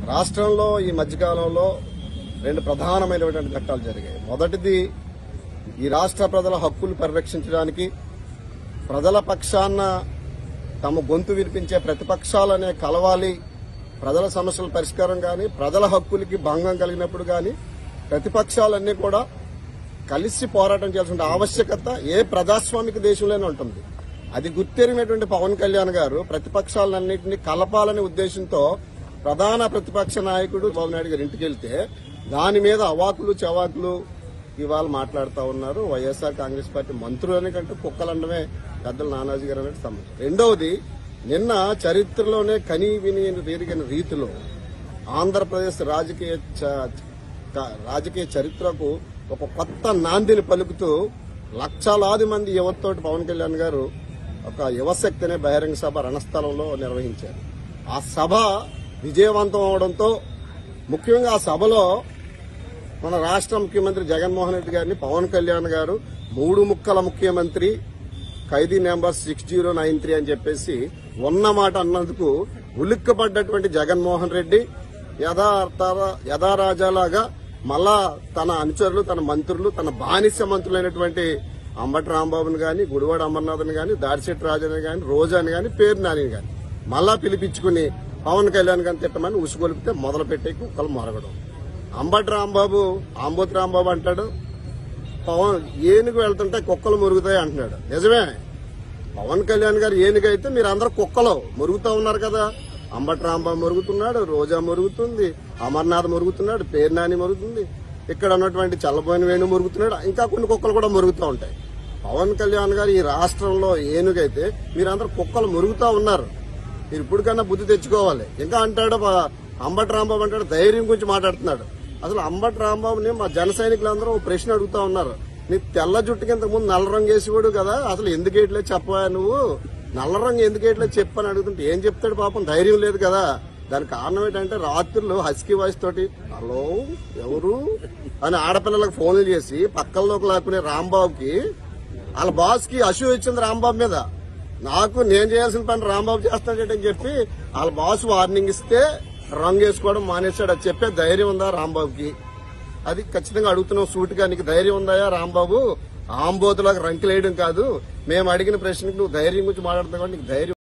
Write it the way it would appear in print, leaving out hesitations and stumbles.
రాష్ట్రంలో ఈ మధ్యకాలంలో రెండు ప్రధానమైనటువంటి ఘట్టాలు జరిగాయి. మొదటిది, ఈ రాష్ట్ర ప్రజల హక్కులు పరిరక్షించడానికి ప్రజల పక్షాన తమ గొంతు వినిపించే ప్రతిపక్షాలనే కలవాలి, ప్రజల సమస్యల పరిష్కారం కానీ ప్రజల హక్కులకి భంగం కలిగినప్పుడు కానీ ప్రతిపక్షాలన్నీ కూడా కలిసి పోరాటం చేయాల్సిన ఆవశ్యకత ఏ ప్రజాస్వామిక దేశంలోనే ఉంటుంది. అది గుర్తెరిగినటువంటి పవన్ కళ్యాణ్ గారు ప్రతిపక్షాలన్నింటినీ కలపాలనే ఉద్దేశంతో ప్రధాన ప్రతిపక్ష నాయకుడు చంద్రబాబు నాయుడు గారి ఇంటికి వెళ్తే దాని మీద అవాకులు చవాకులు ఇవాళ మాట్లాడుతూ ఉన్నారు. వైఎస్ఆర్ కాంగ్రెస్ పార్టీ మంత్రులని కంటే కుక్కలండమే పెద్దలు నానాజీ గారు అనేది సమస్య. రెండవది, నిన్న చరిత్రలోనే కనీ విని ఎరిగిన రీతిలో ఆంధ్రప్రదేశ్ రాజకీయ చరిత్రకు ఒక కొత్త నాందిని పలుకుతూ లక్షలాది మంది యువతతోటి పవన్ కళ్యాణ్ గారు ఒక యువశక్తి అనే బహిరంగ సభ రణస్థలంలో నిర్వహించారు. ఆ సభ విజయవంతం అవడంతో ముఖ్యంగా ఆ సభలో మన రాష్ట్ర ముఖ్యమంత్రి జగన్మోహన్ రెడ్డి గారిని పవన్ కళ్యాణ్ గారు 3 ముక్కల ముఖ్యమంత్రి, ఖైదీ నెంబర్ 6093 అని చెప్పేసి ఉన్నమాట అన్నందుకు ఉలిక్కపడ్డటువంటి జగన్మోహన్ రెడ్డి యథారాజాలాగా మళ్ళా తన అనుచరులు, తన మంత్రులు, తన బానిస మంత్రులైనటువంటి అంబటి రాంబాబుని గాని, గుడివాడ అమర్నాథ్ని గాని, దాడిశెట్టి రాజాని గాని, రోజాని గాని, పేరు నాని గాని మళ్ళా పిలిపించుకుని పవన్ కళ్యాణ్ గారిని తిట్టమని ఉసుగొలిపితే మొదలుపెట్టే కుక్కలు మరగడం. అంబటి రాంబాబు ఆంబోతి రాంబాబు అంటాడు, పవన్ ఏనుగు వెళ్తుంటే కుక్కలు మురుగుతాయి అంటున్నాడు. నిజమే, పవన్ కళ్యాణ్ గారు ఏనుగైతే మీరందరూ కుక్కలు మురుగుతూ ఉన్నారు కదా. అంబటి రాంబాబు మురుగుతున్నాడు, రోజా మురుగుతుంది, అమర్నాథ్ మురుగుతున్నాడు, పేరు నాని మురుగుతుంది, ఇక్కడ ఉన్నటువంటి చల్లబోయిన వేణు మురుగుతున్నాడు, ఇంకా కొన్ని కుక్కలు కూడా మురుగుతూ ఉంటాయి. పవన్ కళ్యాణ్ గారు ఈ రాష్ట్రంలో ఏనుగైతే మీరందరూ కుక్కలు మురుగుతూ ఉన్నారు. మీరు ఇప్పటికన్నా బుద్ధి తెచ్చుకోవాలి. ఇంకా అంటాడు అంబటి రాంబాబు అంటాడు ధైర్యం గురించి మాట్లాడుతున్నాడు. అసలు అంబటి రాంబాబుని మా జన సైనికులందరూ ప్రశ్న అడుగుతా ఉన్నారు. నీ తెల్ల జుట్టుకి ఇంతకు ముందు నల్ల రంగు వేసేవాడు కదా, అసలు ఎందుకు వేయట్లేదు చెప్పవా, నువ్వు నల్ల రంగు ఎందుకు వేయట్లేదు చెప్పని అడుగుతుంటే ఏం చెప్తాడు పాపం, ధైర్యం లేదు కదా. దానికి కారణం ఏంటంటే రాత్రులు హస్కీ వాయిస్ తోటి హలో ఎవరు అని ఆడపిల్లలకు ఫోన్లు చేసి పక్కల్లోకి లాక్కునే రాంబాబుకి వాళ్ళ బాస్ కి అసూయ వచ్చింది రాంబాబు మీద. నేను చేయాల్సిన పని రాంబాబు చేస్తాడని చెప్పి వాళ్ళ బాస్ వార్నింగ్ ఇస్తే రంగు వేసుకోవడం మానేశాడు. అది చెప్పే ధైర్యం ఉందా రాంబాబుకి? అది ఖచ్చితంగా అడుగుతున్నాం సూటిగా, నీకు ధైర్యం ఉందా రాంబాబు? ఆంబోతులకు రంకులేయడం కాదు, మేము అడిగిన ప్రశ్నకు నువ్వు ధైర్యం గురించి మాట్లాడుతున్నావు, నీకు ధైర్యం